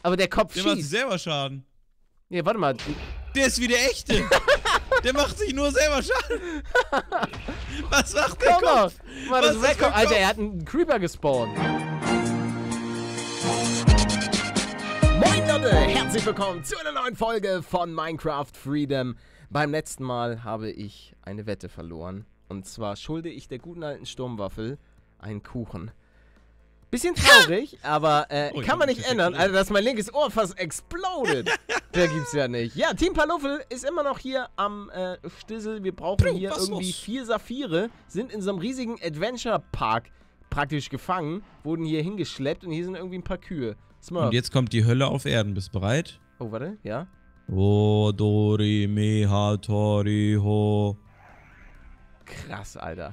Aber der Kopf Der macht sich schießt. selber Schaden. Nee, warte mal. Der ist wie der echte. Der macht sich nur selber Schaden. Was macht der Guck mal. Kopf? Mal Was das ist das für Rekord. ein Alter, Kopf? er hat einen Creeper gespawnt. Moin Leute, herzlich willkommen zu einer neuen Folge von Minecraft Freedom. Beim letzten Mal habe ich eine Wette verloren. Und zwar schulde ich der guten alten Sturmwaffel einen Kuchen. Bisschen traurig, aber kann man nicht ändern. Also, dass mein linkes Ohr fast explodet. Der gibt's ja nicht. Ja, Team Paluffel ist immer noch hier am Stissel. Wir brauchen hier irgendwie 4 Saphire. Sind in so einem riesigen Adventure-Park praktisch gefangen. Wurden hier hingeschleppt und hier sind irgendwie ein paar Kühe. Smurf. Und jetzt kommt die Hölle auf Erden. Bist du bereit? Oh, warte, ja. O, Dori, Meha, Tori, Ho. Krass, Alter.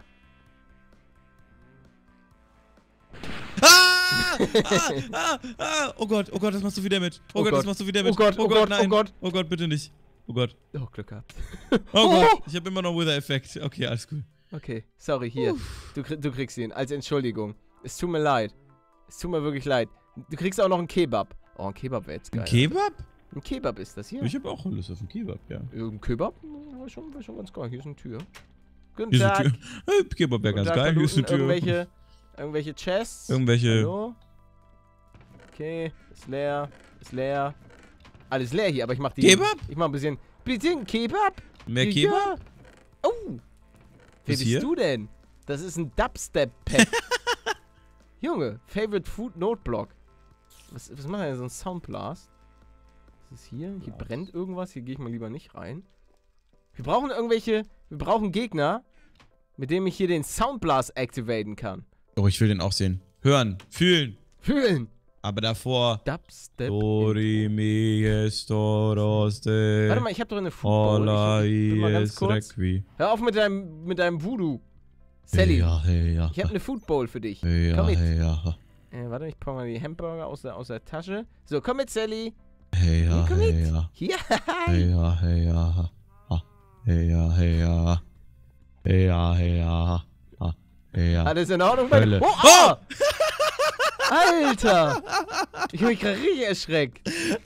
Oh Gott, das machst du viel Damage. Oh Gott, das machst du viel Damage. Oh Gott, oh Gott, nein. oh Gott. Oh Gott, bitte nicht. Oh Gott. Oh, Glück gehabt. Oh Gott, ich habe immer noch Wither-Effekt. Okay, alles gut. Okay, sorry, hier. Du kriegst ihn als Entschuldigung. Es tut mir leid. Es tut mir wirklich leid. Du kriegst auch noch einen Kebab. Oh, ein Kebab wäre jetzt geil. Ein Kebab? Ein Kebab ist das hier? Ich habe auch Lust auf einen Kebab, ja. Ein Kebab? War schon ganz geil. Hier ist eine Tür. Guten Hier ist Tag. eine Tür. Hey, Kebab wäre ganz Guten Tag, geil. Hier ist eine Tür. Irgendwelche Chests? Irgendwelche. Hallo? Okay, ist leer. Ist leer. Alles leer hier, aber ich mach die. Kebab? Ich mach ein bisschen. Bisschen Kebab? Mehr Ja. Kebab? Oh! Wer Was bist hier? du denn? Das ist ein Dubstep-Pad. Junge, Favorite Food Noteblock. Was macht denn so ein Soundblast? Was ist hier? Hier brennt irgendwas. Hier gehe ich mal lieber nicht rein. Wir brauchen Gegner, mit dem ich hier den Soundblast activaten kann. Oh, ich will den auch sehen. Hören, fühlen. Fühlen. Aber davor. Dubstep. Dori, Mehes, Toroste. Warte mal, ich hab doch eine Football. Ich will mal ganz kurz. Rekwi. Hör auf mit deinem Voodoo. Sally, Hey, ja. ich hab eine Football für dich. Hey, ja, Komm mit. hey, ja. Warte, ich pack mal die Hamburger aus der Tasche. So, komm mit, Sally. Hey, ja, Komm hey, mit. ja. Hier. Hey, ja, hey, ja. Hey, ja, hey, ja. Hey, ja, hey, ja. Hey, ja. Alles in Ordnung bei dir? Hölle. Oh, ah! Alter! Ich hab mich gerade richtig erschreckt.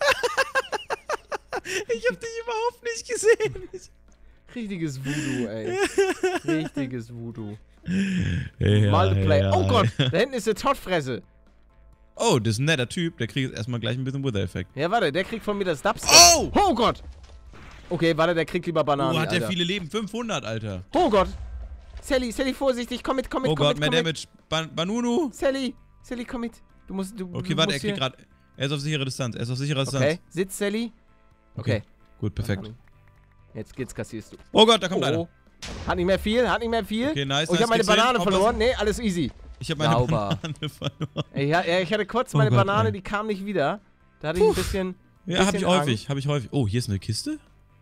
Ich hab dich überhaupt nicht gesehen. Richtiges Voodoo, ey. Richtiges Voodoo. Hey, ja, Multiplayer. hey, ja. Oh Gott, da hinten ist eine Toddfresse. Oh, das ist ein netter Typ. Der kriegt jetzt erstmal gleich ein bisschen Wither-Effekt. Ja, warte, der kriegt von mir das Dubstep. Oh! Oh Gott! Okay, warte, der kriegt lieber Bananen, Oh, hat der Alter. viele Leben? 500, Alter. Oh Gott! Sally, vorsichtig, komm mit, Oh Gott, mehr komm mit. Damage. Banunu. Sally, komm mit. Okay, warte, er kriegt gerade. Er ist auf sichere Distanz. Okay, sitz, Sally. Okay. Gut, perfekt. Jetzt kassierst du. Oh Gott, da kommt einer. Hat nicht mehr viel. Okay, nice. Oh, ich hab meine kriegst du hin. Banane verloren. Nee, alles easy. Ich hab meine Sauber. Banane verloren. Ey, ich hatte kurz Oh meine Gott, Banane, ey. die kam nicht wieder. Da hatte ich ein bisschen. Ja, hab ich Angst. häufig. Oh, hier ist eine Kiste.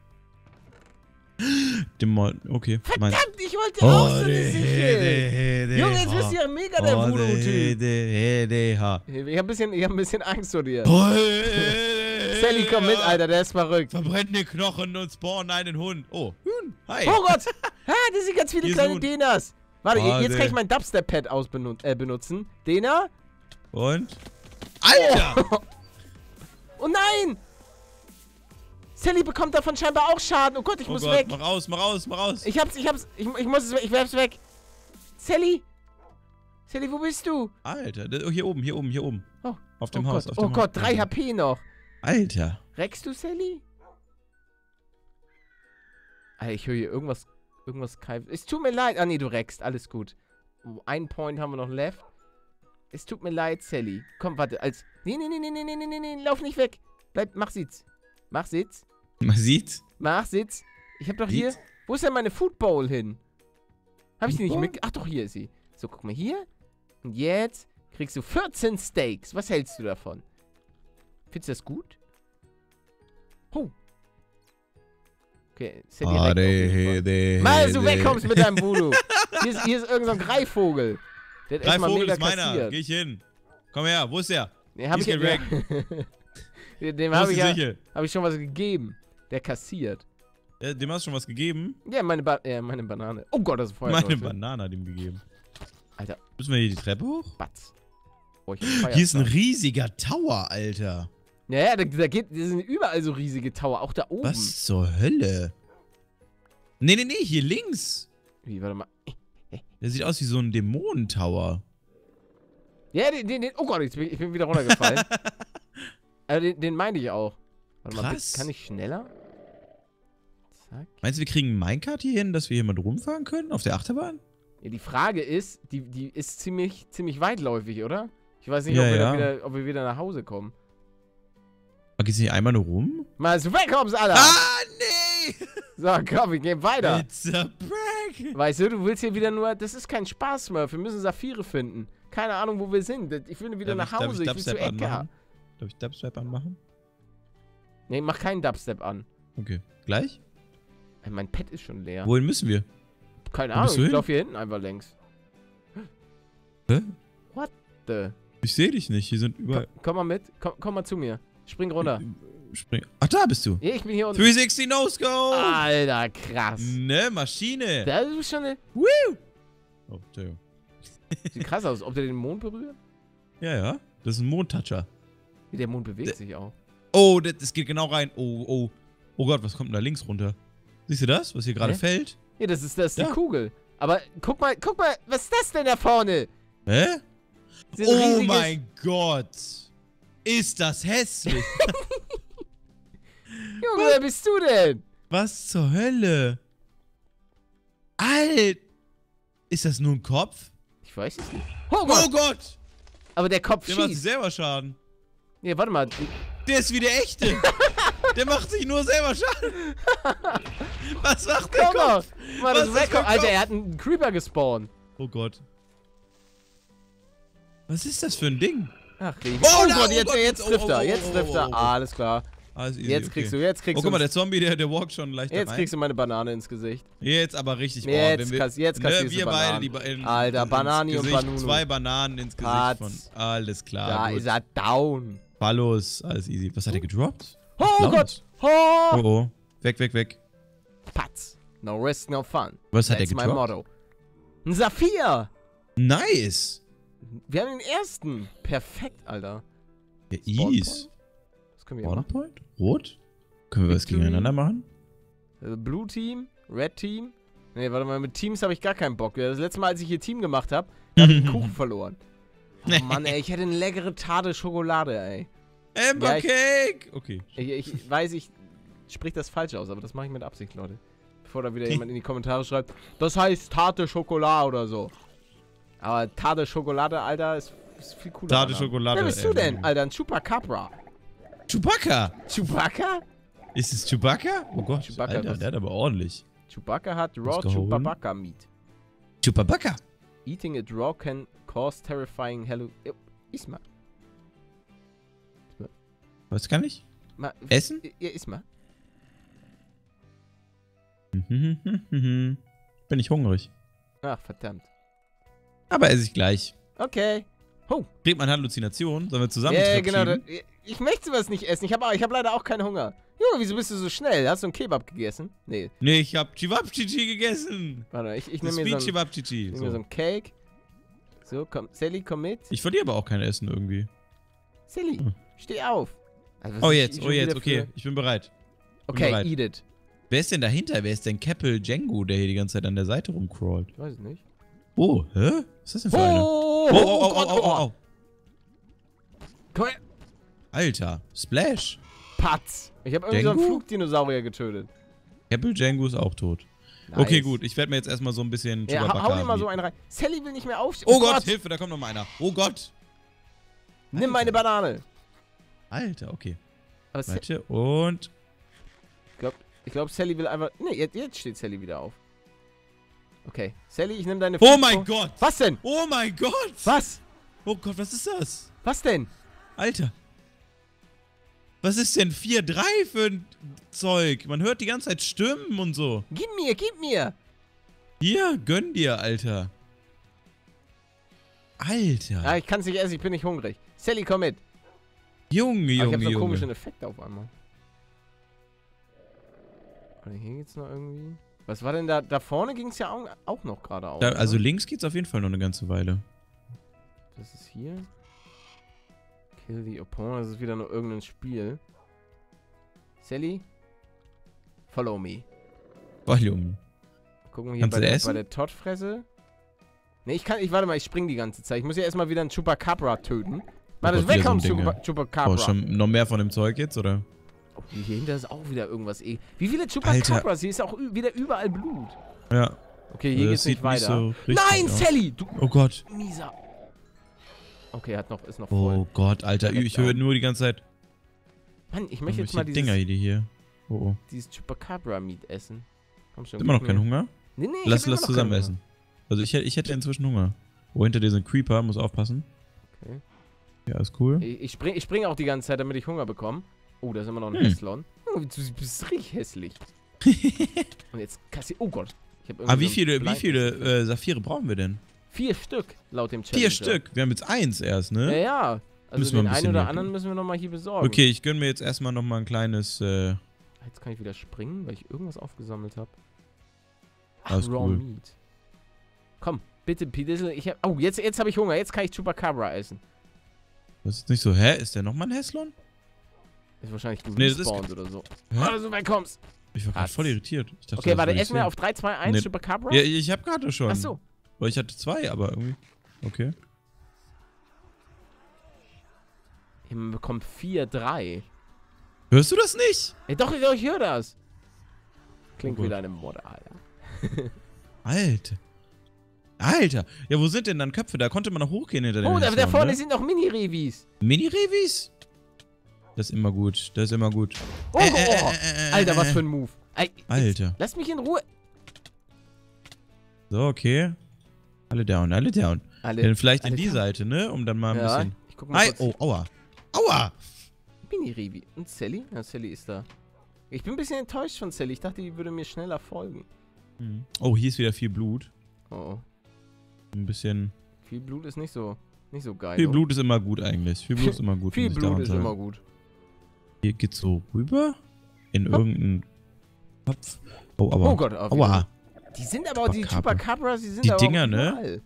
Okay. Verdammt, ich wollte auch so eine Sichel. Junge, jetzt bist du ja ja mega der Voodoo-Typ. Ich hab ein bisschen Angst vor dir. Sally, komm mit, Alter, der ist verrückt. Verbrennt die Knochen und spawn einen Hund. Oh, Hühn. Hi. Oh Gott! Das sind ganz viele Hier ist kleine ein Hund. Denas. Warte, Oh, jetzt nee. kann ich mein Dubstep-Pad benutzen. Dena? Und? Alter! Oh nein! Sally bekommt davon scheinbar auch Schaden. Oh Gott, ich muss Gott, weg. mach aus. Ich muss es weg. Ich werf's weg. Sally, wo bist du? Alter, hier oben. Oh, Auf dem oh Haus, Gott, auf dem oh Gott, Haus. 3 HP noch. Alter. Reckst du, Sally? Alter, ich höre hier irgendwas keifen. Es tut mir leid. Ah, nee, du reckst. Alles gut. Oh, einen Point haben wir noch left. Es tut mir leid, Sally. Komm, warte. Nee. Lauf nicht weg. Mach Sitz. Man sieht's. Mach Sitz. Ich hab doch hier. Wo ist denn meine Food Bowl hin? Hab ich die nicht Food Bowl? mit. Ach doch, hier ist sie. So, guck mal hier. Und jetzt kriegst du 14 Steaks. Was hältst du davon? Findest du das gut? Oh. Okay, Sally reckt auf jeden Fall. Mal, dass du wegkommst mit deinem Voodoo. Hier ist irgend so ein Greifvogel. Der hat erstmal Greifvogel mega ist meiner. kassiert. Geh ich hin. Komm her, wo ist der? Nee, hab Dies ich geht Dem Wo habe ist ich, die Sichel? hab ich schon was gegeben. Der kassiert. Dem hast du schon was gegeben? Ja, meine Banane. Oh Gott, das ist Feuer. Meine Banane hat ihm gegeben. Alter. Müssen wir hier die Treppe hoch? Batz. Oh, ich hab Hier ist ein riesiger Tower, Alter. Naja, da sind überall so riesige Tower, auch da oben. Was zur Hölle? Nee, hier links. Wie, warte mal. Der sieht aus wie so ein Dämonentower. Ja, oh Gott, ich bin wieder runtergefallen. Aber den meinte ich auch. Warte mal, Krass. kann ich schneller? Zack. Meinst du, wir kriegen einen Minecart hier hin, dass wir hier mal rumfahren können? Auf der Achterbahn? Ja, die Frage ist, die ist ziemlich weitläufig, oder? Ich weiß nicht, Ja, ob wir wieder nach Hause kommen. Geht's nicht einmal nur rum? Mal so wegkommst, Alter! Ah, nee! So, komm, wir gehen weiter. It's a prank! Weißt du willst hier wieder nur, das ist kein Spaß mehr. Wir müssen Saphire finden. Keine Ahnung, wo wir sind. Ich will wieder nach Hause. Ich will zu Edgar. Darf ich Dubstep anmachen? Nee, mach keinen Dubstep an. Okay. Gleich? Mein Pad ist schon leer. Wohin müssen wir? Keine Wo bist Ahnung, du ich hin? laufe hier hinten einfach längs. Hä? What the? Ich sehe dich nicht. Hier sind überall... Komm mal mit. Komm mal zu mir. Spring runter. Spring. Ach, da bist du. Ja, ich bin hier unten. 360 No-Scope! Alter, krass. Ne, Maschine. Das ist schon eine... Woo! Oh, Entschuldigung. Sieht krass aus. Ob der den Mond berührt? Ja. Das ist ein Mondtoucher. Der Mond bewegt sich auch. Oh, das geht genau rein. Oh Gott, was kommt denn da links runter? Siehst du das, was hier gerade fällt? Ja, das ist die Ja. Kugel. Aber guck mal, was ist das denn da vorne? Hä? Das ist ein Oh riesiges- mein Gott. Ist das hässlich. Junge, wer bist du denn? Was zur Hölle? Alt. Ist das nur ein Kopf? Ich weiß es nicht. Oh Gott! Oh Gott. Aber der Kopf Der macht sich schießt. selber Schaden. Nee, warte mal. Der ist wie der echte. Der macht sich nur selber Schaden. Was macht der Guck mal. Kopf? Mal das Was ist das für Record. ein Alter, Kopf? er hat einen Creeper gespawnt. Oh Gott. Was ist das für ein Ding? Ach, Regen. Oh, Oh na, Gott, oh jetzt, Gott, jetzt oh, trifft er. oh, Jetzt oh, trifft er. oh, oh. Alles klar. Alles easy, Jetzt kriegst du Oh, guck mal, der uns- Zombie, der walkt schon leicht Jetzt rein. kriegst du meine Banane ins Gesicht. Jetzt aber richtig. Jetzt kassierst du wir beide, Bananen. die Alter, Banani und Gesicht, Banunu. 2 Bananen ins Gesicht Patz. von. Alles klar. Da gut. ist er down. Ballos, alles easy. Was hat er gedroppt? Oh Laut. Gott. Oh Oh. oh. Weg. Patz. No risk, no fun. Was hat er That's my gedroppt? motto. Ein Saphir. Nice. Wir haben den ersten. Perfekt, Alter. Ja, Spawn easy. Das können wir ja Spawn machen. Point? Rot? Können wir was Victory. gegeneinander machen? Blue Team, Red Team. Nee, warte mal, mit Teams habe ich gar keinen Bock. Das letzte Mal, als ich hier Team gemacht habe, habe ich einen Kuchen verloren. Oh Mann, ey, ich hätte eine leckere Tarte Schokolade, ey. Amber Ja, ich- Cake! Okay. Ich weiß, ich sprich das falsch aus, aber das mache ich mit Absicht, Leute. Bevor da wieder jemand in die Kommentare schreibt, das heißt Tarte Schokolade oder so. Aber Tarte Schokolade, Alter, ist viel cooler. Tarte Name. Schokolade. Wer bist du denn, Alter? Ein Chupacabra. Chewbacca! Chewbacca? Ist es Chewbacca? Oh Gott, Chewbacca, Alter, was- der hat aber ordentlich. Chewbacca hat Raw geholt? Chewbacca Meat. Chewbacca! Eating it raw can cause terrifying hello... Iss mal. Was kann ich? Mal. Essen? Ja, iss mal. Bin ich hungrig. Ach, verdammt. Aber esse ich gleich. Okay. Kriegt man Halluzinationen? Sollen wir zusammen Ja, Trip genau. schieben? Ich möchte sowas nicht essen. Ich hab leider auch keinen Hunger. Junge, wieso bist du so schnell? Hast du einen Kebab gegessen? Nee. Nee, ich hab Chivapchichi gegessen. Warte, ich Das nehme ist mir wie so ein Chivapchichi. so ein Cake. So, komm. Sally, komm mit. Ich verliere aber auch kein Essen irgendwie. Sally, steh auf. Also, was Oh ist jetzt, schon wieder okay. für- Ich bin bereit. Okay, bereit. eat it. Wer ist denn dahinter? Wer ist denn Keppel Django, der hier die ganze Zeit an der Seite rumcrawlt? Ich weiß es nicht. Oh, hä? Was ist das denn für eine? Oh, Oh. Komm her. Alter, Splash. Patz. Ich habe irgendwie so einen Django? Flugdinosaurier getötet. Keppel Django ist auch tot. Nice. Okay, gut. Ich werde mir jetzt erstmal so ein bisschen Ja, Chewbacca hau dir mal bieten. so einen rein. Sally will nicht mehr aufstehen. Oh Gott, Hilfe, da kommt noch mal einer. Oh Gott. Nimm meine Banane. Alter, okay. Aber Warte, und... ich glaube, Sally will einfach... Nee, jetzt steht Sally wieder auf. Okay. Sally, ich nehme deine... Oh Flugpo- mein Gott. Was denn? Oh mein Gott. Was? Oh Gott, was ist das? Was denn? Alter. Was ist denn 4-3 für ein Zeug? Man hört die ganze Zeit Stimmen und so. Gib mir, gib mir. Hier, gönn dir, Alter. Alter. Ah, ich kann es nicht essen, ich bin nicht hungrig. Sally, komm mit. Junge, Aber ich habe Junge, so komischen Junge. Effekte auf einmal. Warte, hier geht's noch irgendwie. Was war denn da? Da vorne ging es ja auch noch geradeaus. Da, also oder? links geht's auf jeden Fall noch eine ganze Weile. Das ist hier. Kill the opponent. Das ist wieder nur irgendein Spiel. Sally? Follow me. Volume. Gucken wir hier bei der Toddfresse. Ne, warte mal, ich spring die ganze Zeit. Ich muss ja erstmal wieder einen Chupacabra töten. Warte, weg kommt Chupacabra. Oh, schon noch mehr von dem Zeug jetzt, oder? Oh, hier hinter ist auch wieder irgendwas Wie viele Chupacabras? Hier ist auch wieder überall Blut. Ja. Okay, hier geht's nicht weiter. Nicht so Nein, Sally! Du oh Gott. Mieser. Okay, ist noch voll. Oh Gott, Alter. Ich höre nur die ganze Zeit. Mann, ich möchte jetzt mal Dinger hier. Oh. Dieses Chupacabra-Meat essen. Komm schon. Immer noch keinen Hunger? Nee, lass zusammen essen. Also ich hätte inzwischen Hunger. Oh, hinter dir sind Creeper, muss aufpassen. Okay. Ja, ist cool. Ich spring auch die ganze Zeit, damit ich Hunger bekomme. Oh, da ist immer noch ein Heslon. Oh, du bist richtig hässlich. Und jetzt oh Gott. Wie viele Saphire brauchen wir denn? 4 Stück, laut dem Chat. 4 Stück? Wir haben jetzt 1 erst, ne? Ja. Also den einen oder anderen müssen wir nochmal hier besorgen. Okay, ich gönne mir jetzt erstmal nochmal ein kleines... Jetzt kann ich wieder springen, weil ich irgendwas aufgesammelt habe. Ach, Raw cool. Meat. Komm, bitte, Pidissel. Oh, jetzt habe ich Hunger. Jetzt kann ich Chupacabra essen. Das ist nicht so... Hä? Ist der nochmal ein Heslon? Ist wahrscheinlich gespawnt oder so. Also, wer kommst? Ich war gerade voll irritiert. Ich dachte, okay, warte, essen wir auf 3, 2, 1 Chupacabra? Ja, ich hab gerade schon. Achso. Weil ich hatte 2, aber irgendwie... Okay. Man bekommt 4, 3. Hörst du das nicht? Ja, doch, ich höre das. Klingt wie deine Mutter, Alter. Alter. Ja, wo sind denn dann Köpfe? Da konnte man noch hochgehen hinter den Heslon, da vorne sind noch Mini-Revis. Mini-Revis? Das ist immer gut. Das ist immer gut. Oh, Alter, was für ein Move. Alter. Lass mich in Ruhe. So, okay. Alle down. Dann vielleicht in die Seite, ne? Um dann mal ein bisschen... Ich guck mal kurz. Oh, aua. Aua! Mini-Revi. Und Sally? Ja, Sally ist da. Ich bin ein bisschen enttäuscht von Sally. Ich dachte, die würde mir schneller folgen. Oh, hier ist wieder viel Blut. Oh. Ein bisschen... Viel Blut ist nicht so geil. Viel Blut ist immer gut eigentlich. Viel Blut ist immer gut. Viel Blut ist immer gut. Hier geht's so rüber. In irgendeinen Kopf. Oh, aber... Oh Gott, aua. Die sind aber auch, die Chupacabras, die sind die aber Dinger, auch ne?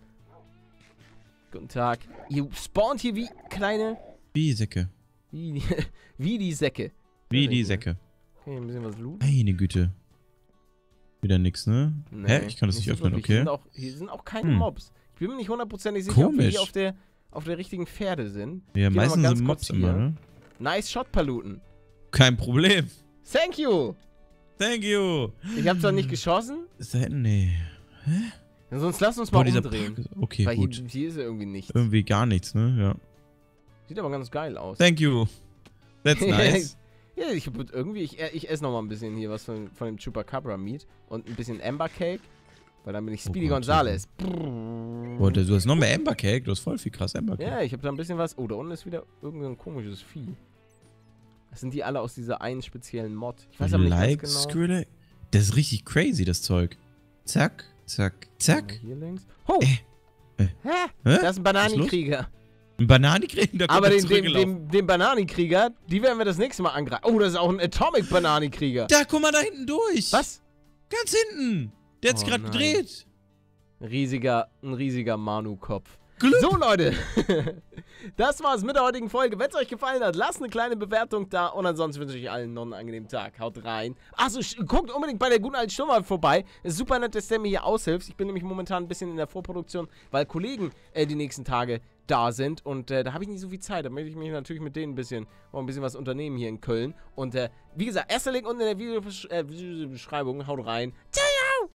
Guten Tag. Ihr spawnt hier wie kleine... Wie Säcke. Wie die Säcke. Wie die Säcke. Okay, ein bisschen was Loot. Meine Güte. Wieder nix, ne? Nee, hä? Ich kann das nicht öffnen, okay. Hier sind auch keine Mobs. Ich bin mir nicht hundertprozentig sicher, ob wir hier auf der richtigen Pferde sind. Ja, meistens sind Mobs immer, ne? Nice Shot, Paluten. Kein Problem. Thank you. Thank you. Ich hab zwar nicht geschossen. Ist da hinten? Nee. Hä? Ja, sonst lass uns mal umdrehen. Okay, weil gut. Hier ist ja irgendwie nichts. Irgendwie gar nichts, ne? Ja. Sieht aber ganz geil aus. Thank you. That's nice. Ja, ich esse noch mal ein bisschen hier was von dem Chupacabra Meat und ein bisschen Amber Cake, weil dann bin ich Speedy Gonzales. Boah, du hast noch mehr Amber Cake, du hast voll viel krass Amber Cake. Ja, ich habe da ein bisschen was. Oh, da unten ist wieder irgendein komisches Vieh. Das sind die alle aus dieser einen speziellen Mod. Ich weiß aber nicht ganz genau. Skrillex? Das ist richtig crazy, das Zeug. Zack, zack, zack. Hier links. Oh! Hä? Das ist ein Bananenkrieger. Ein Bananenkrieger? Aber den Bananenkrieger, die werden wir das nächste Mal angreifen. Oh, das ist auch ein Atomic Bananenkrieger. Da, guck mal da hinten durch. Was? Ganz hinten. Der hat sich gerade gedreht. Ein riesiger Manu-Kopf. Glück. So, Leute. Das war's mit der heutigen Folge. Wenn es euch gefallen hat, lasst eine kleine Bewertung da. Und ansonsten wünsche ich euch allen noch einen angenehmen Tag. Haut rein. Achso, guckt unbedingt bei der guten alten Sturmwaffe vorbei. Es ist super nett, dass der mir hier aushilft. Ich bin nämlich momentan ein bisschen in der Vorproduktion, weil Kollegen die nächsten Tage da sind. Und da habe ich nicht so viel Zeit. Da möchte ich mich natürlich mit denen ein bisschen was unternehmen hier in Köln. Und wie gesagt, erster Link unten in der Videobeschreibung. Haut rein. Tschüss.